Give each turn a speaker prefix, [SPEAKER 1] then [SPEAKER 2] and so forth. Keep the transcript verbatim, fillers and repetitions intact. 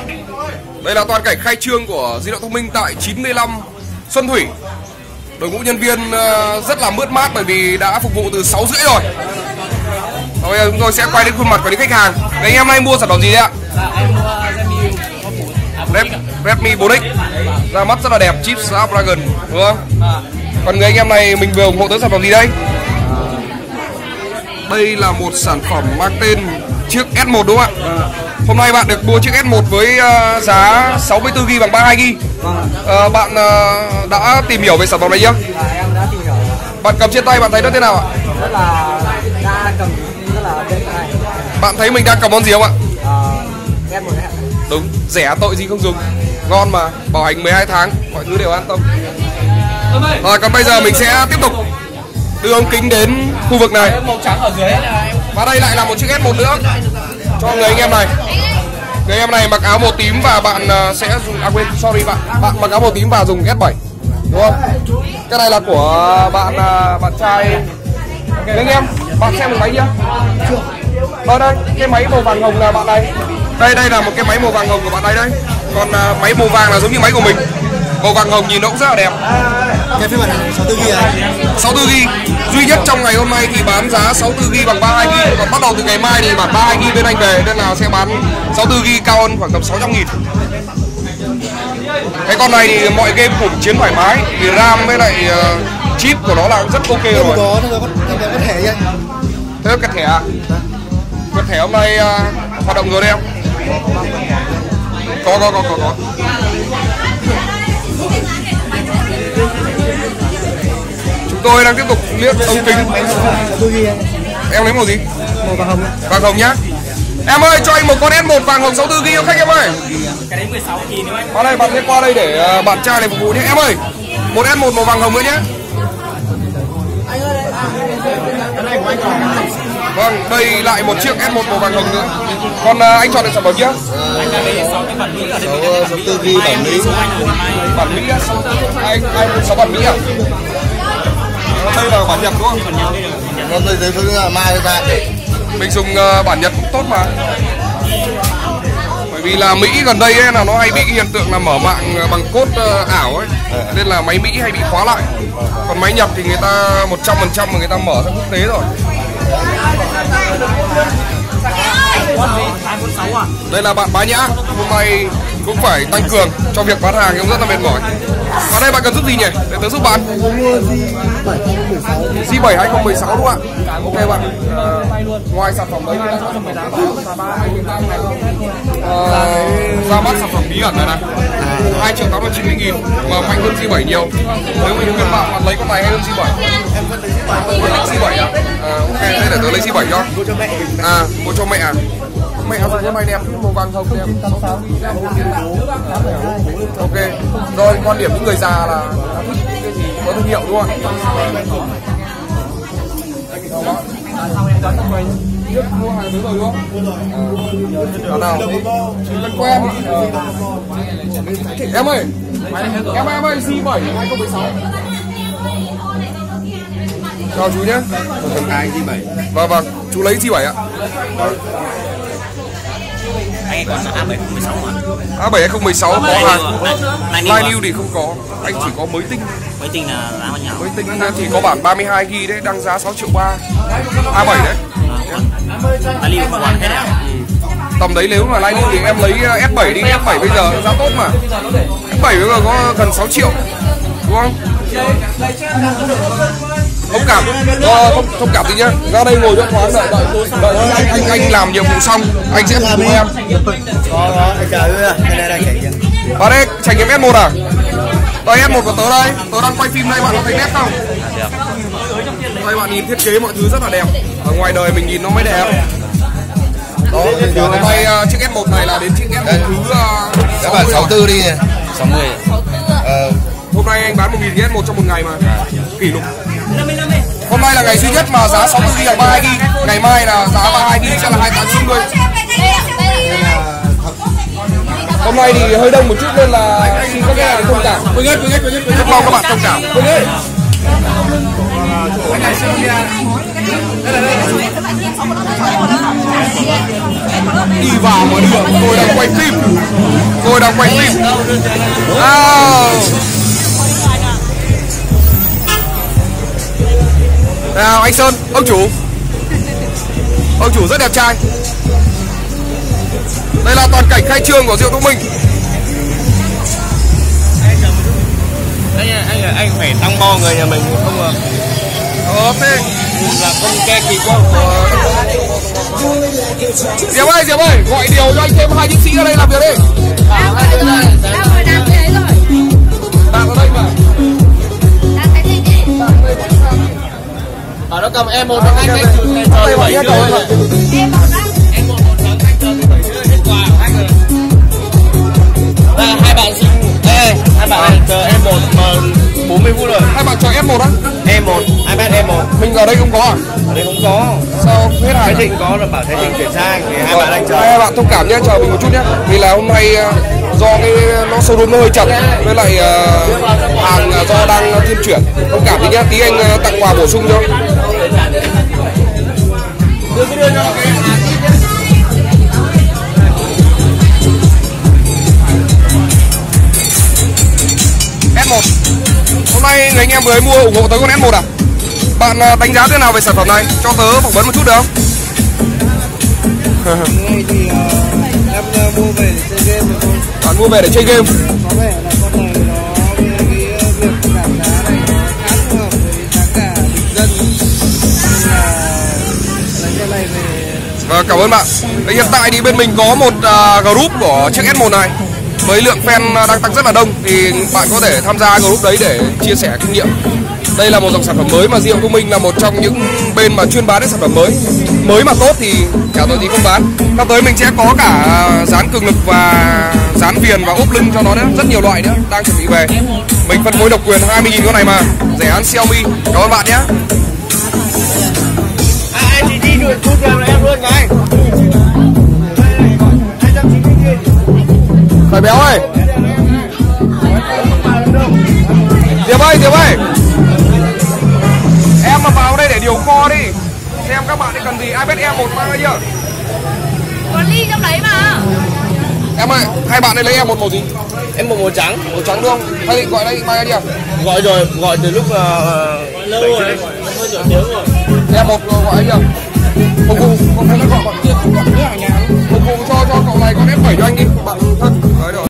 [SPEAKER 1] Đây là toàn cảnh khai trương của di động thông minh tại chín mươi lăm Xuân Thủy. Đội ngũ nhân viên rất là mướt mát bởi vì đã phục vụ từ sáu rưỡi rồi. Và bây giờ chúng tôi sẽ quay đến khuôn mặt của những khách hàng. Anh em nay mua sản phẩm gì đấy ạ? Redmi bốn X, ra mắt rất là đẹp, chip Snapdragon, đúng không? Còn người anh em này mình vừa ủng hộ tới sản phẩm gì đây? Đây là một sản phẩm mang tên chiếc S một đúng không ạ? Hôm nay bạn được mua chiếc S một với uh, giá sáu mươi tư gi-ga-bai bằng ba mươi hai gi-ga-bai. uh, Bạn uh, đã tìm hiểu về sản phẩm này chưa?
[SPEAKER 2] Em đã tìm hiểu.
[SPEAKER 1] Bạn cầm trên tay bạn thấy nó thế nào ạ?
[SPEAKER 2] Rất là đa cầm, rất là đẹp này.
[SPEAKER 1] Bạn thấy mình đang cầm món gì không ạ?
[SPEAKER 2] S một đấy.
[SPEAKER 1] Đúng, rẻ tội gì không dùng. Ngon mà, bảo hành mười hai tháng, mọi thứ đều an tâm. Rồi còn bây giờ mình sẽ tiếp tục đưa ống kính đến khu vực này. Và đây lại là một chiếc S một nữa cho người anh em này. Người anh em này mặc áo màu tím và bạn sẽ dùng, à quên, sorry bạn, bạn mặc áo màu tím và dùng S bảy, đúng không? Cái này là của bạn bạn trai. Người anh em, bạn xem một máy chưa? Đây đây, cái máy màu vàng hồng là bạn này. Đây đây là một cái máy màu vàng hồng của bạn này đây. Còn uh, máy màu vàng là giống như máy của mình. Màu vàng hồng nhìn nó cũng rất là đẹp.
[SPEAKER 3] Cái phiên bản này sáu mươi tư gi-ga-bai à?
[SPEAKER 1] sáu mươi tư gi-ga-bai. Duy nhất trong ngày hôm nay thì bán giá sáu mươi tư gi-ga-bai bằng ba mươi hai gi-ga-bai. Còn bắt đầu từ ngày mai thì bản ba mươi hai gi-ga-bai bên anh về, nên là sẽ bán sáu mươi tư gi-ga-bai cao hơn khoảng tầm sáu trăm nghìn. Cái con này thì mọi game cùng chiến thoải mái. Vì RAM với lại uh, chip của nó là rất ok rồi.
[SPEAKER 3] Có, nó có, nó có thẻ chứ.
[SPEAKER 1] Thế cái thẻ à? Cái thẻ hôm nay uh, hoạt động rồi đấy em? Có có có có có. Chúng tôi đang tiếp tục liếc ống kính. Em lấy màu gì?
[SPEAKER 3] Màu vàng hồng.
[SPEAKER 1] Vàng hồng nhá. Em ơi cho anh một con S một vàng hồng sáu mươi tư gi-ga-bai khách em ơi.
[SPEAKER 2] Cái đấy mười sáu nghìn đúng không?
[SPEAKER 1] Qua đây bạn sẽ qua đây để bạn trai này phục vụ nhé em ơi. Một S một màu vàng hồng nữa nhé. Vâng, đây lại một chiếc S một màu vàng hồng nữa. Còn uh, anh chọn được sản phẩm chưa?
[SPEAKER 2] Anh đã lấy sáu cái bản Mỹ ở đây.
[SPEAKER 3] sáu mươi tư gi-ga-bai bản Mỹ.
[SPEAKER 1] Bản Mỹ á? Anh anh sáu bản Mỹ à? Đây là bản Nhật đúng không?
[SPEAKER 3] Nó đây đây là mai ra.
[SPEAKER 1] Mình dùng uh, bản Nhật cũng tốt mà. Bởi vì là Mỹ gần đây ấy, là nó hay bị cái hiện tượng là mở mạng bằng code uh, ảo ấy, nên là máy Mỹ hay bị khóa lại. Còn máy Nhật thì người ta một trăm phần trăm mà người ta mở sang quốc tế rồi. Đây là bạn Bá Nhã, hôm nay cũng phải tăng cường cho việc bán hàng, cũng rất là mệt mỏi. Và đây bạn cần giúp gì nhỉ? Để tớ giúp bạn. gi bảy hai không một sáu đúng không ạ? Ok bạn. À, ngoài sản phẩm đấy thì đã có sản phẩm uh, ra mắt sản phẩm bí ẩn này này. hai triệu tám trăm chín mươi nghìn mà mạnh hơn gi bảy nhiều. Nếu mình khuyên bạn bạn lấy con này hay hơn gi bảy?
[SPEAKER 3] Em vẫn lấy gi bảy.
[SPEAKER 1] Vẫn lấy gi bảy à? À ok, thế để tớ lấy gi bảy cho.
[SPEAKER 3] Mua cho mẹ.
[SPEAKER 1] À, mua cho mẹ à? Mẹ dùng cái máy đẹp, màu vàng hồng đẹp. Ok, rồi quan điểm những người già là cái gì có thương hiệu đúng không ạ? Trước mua hàng thứ rồi đúng không? Nào, thân quen. Em ơi, em ơi, em ơi, gi bảy hai không một sáu. Chào chú nhé.
[SPEAKER 3] Ai gi bảy.
[SPEAKER 1] Vâng vâng, chú lấy gi bảy ạ.
[SPEAKER 2] Anh còn A bảy không một sáu mà.
[SPEAKER 1] A bảy hai không một sáu có hàng. Line new thì không có, anh chỉ có mới tinh.
[SPEAKER 2] Mới tinh là giá bao nhiêu?
[SPEAKER 1] Mới tinh thì có bản ba mươi hai gi-ga-bai đấy, đang giá sáu triệu ba. A bảy đấy.
[SPEAKER 2] Line new còn hết à?
[SPEAKER 1] Tầm đấy nếu mà line new thì em lấy S bảy đi, S bảy bây giờ giá tốt mà. S bảy bây giờ có gần sáu triệu, đúng không? Thông cảm, ờ, thông, thông cảm tí nhá. Ra đây ngồi cho thoáng, đợi đợi đợi anh anh anh làm nhiệm vụ xong, anh sẽ phục vụ em.
[SPEAKER 3] Có có, chờ đây đây đây.
[SPEAKER 1] Vào đây trải nghiệm S một à? Đây S một của tớ đây, tớ đang quay phim đây, bạn có thấy nét không? Đây bạn nhìn thiết kế mọi thứ rất là đẹp. Ở ngoài đời mình nhìn nó mới đẹp. Đó, hôm nay uh, chiếc S một này là đến chiếc S một thứ uh,
[SPEAKER 3] các bạn sáu mươi tư đi.
[SPEAKER 2] sáu mươi.
[SPEAKER 3] Ờ,
[SPEAKER 1] hôm nay anh bán một nghìn S một trong một ngày mà. Kỷ lục. Hôm nay là ngày duy nhất mà giá sáu mươi gi-ga-bai bằng ba mươi hai gi-ga-bai. Ngày mai là giá ba mươi hai gi-ga-bai sẽ là hai nghìn tám trăm chín mươi. Hôm nay thì hơi đông một chút nên là xin các bạn thông cảm. Quên hết, quên hết, quên hết. Rất mong các bạn thông cảm. Quên hết. Đi vào mà đi, tôi đang quay phim, tôi đang quay phim. Nào, nào anh Sơn, ông chủ, ông chủ rất đẹp trai. Đây là toàn cảnh khai trương của rượu Thông Minh.
[SPEAKER 3] Anh anh anh phải tăng bo người nhà mình không à?
[SPEAKER 1] Ờ thế
[SPEAKER 3] là không ke kỳ quá.
[SPEAKER 1] Diệp ơi, Diệp ơi, gọi điều cho anh thêm hai chiến sĩ ở đây làm việc đi.
[SPEAKER 4] Đang ở đây rồi, đang ở đám đấy rồi.
[SPEAKER 1] Đang ở đây mà.
[SPEAKER 4] Đang thấy gì đi?
[SPEAKER 3] Ở nó cầm em một anh anh từ ngày trời bảy giờ.
[SPEAKER 4] Em một đó.
[SPEAKER 3] Em một một tháng anh chờ từ bảy giờ hết quà của anh rồi. Là hai bạn xin. Ê, hai bạn này chờ em một mà bốn mươi phút rồi.
[SPEAKER 1] Hai bạn chờ em một á?
[SPEAKER 3] Em một, iPad em một.
[SPEAKER 1] Mình ở đây không có à?
[SPEAKER 3] Ở đây không có.
[SPEAKER 1] Sao hết
[SPEAKER 3] Thái
[SPEAKER 1] hàng?
[SPEAKER 3] Thịnh có rồi, bảo Thái Thịnh chuyển sang thì hai
[SPEAKER 1] Rồi,
[SPEAKER 3] bạn anh chờ.
[SPEAKER 1] hai bạn thông cảm nhé, chờ mình một chút nhé. Vì là hôm nay uh, do cái nó showroom nó hơi chật, với lại uh, hàng uh, do đang uh, thiên chuyển. Thông cảm đi nhé, tí anh uh, tặng quà bổ sung cho.
[SPEAKER 3] Đưa cái đưa cho cái
[SPEAKER 1] S một. Hôm nay người anh em vừa mới mua ủng hộ tới con S một à? Bạn uh, đánh giá thế nào về sản phẩm này? Cho tớ phỏng vấn một chút được không?
[SPEAKER 2] Này thì uh, em uh, mua về để chơi game được không?
[SPEAKER 1] Bạn mua về để chơi game.
[SPEAKER 2] Có vẻ là con này nó với cái uh, việc giảm giá này nó khá phù hợp với giá cả bình dân. Nên là lấy cái này về.
[SPEAKER 1] Và cảm ơn bạn. Đấy, hiện tại thì bên mình có một uh, group của chiếc S một này với lượng fan đang tăng rất là đông, thì bạn có thể tham gia group đấy để chia sẻ kinh nghiệm. Đây là một dòng sản phẩm mới mà Rượu Thông Minh là một trong những bên mà chuyên bán cái sản phẩm mới. Mới mà tốt thì cả tội gì không bán. Sắp tới mình sẽ có cả dán cường lực và dán viền và ốp lưng cho nó nữa, rất nhiều loại nữa đang chuẩn bị về. Mình phân phối độc quyền hai mươi nghìn con này mà, rẻ hơn Xiaomi. Cảm ơn bạn nhé.
[SPEAKER 3] À, anh chị đi đuổi chút cho em luôn ngay.
[SPEAKER 1] Khởi béo ơi, Diệp ơi, Diệp ơi, em mà vào đây để điều kho đi, xem các bạn ấy cần gì. iPad Air một mang đây chưa?
[SPEAKER 4] Có ly trong đấy mà.
[SPEAKER 1] Em ơi, hai bạn này lấy em một màu gì?
[SPEAKER 3] Em một màu trắng.
[SPEAKER 1] Màu trắng đúng không? Hay định gọi đây mang đi à?
[SPEAKER 3] Gọi rồi, gọi từ lúc uh, lâu rồi, hơi nửa tiếng rồi.
[SPEAKER 1] Em một gọi ấy chưa? Phục vụ, không thấy nó gọi bọn kia, gọi nữa ở nhà. Phục vụ cho cho cậu này con S bảy cho anh đi, bạn thân. Đấy rồi.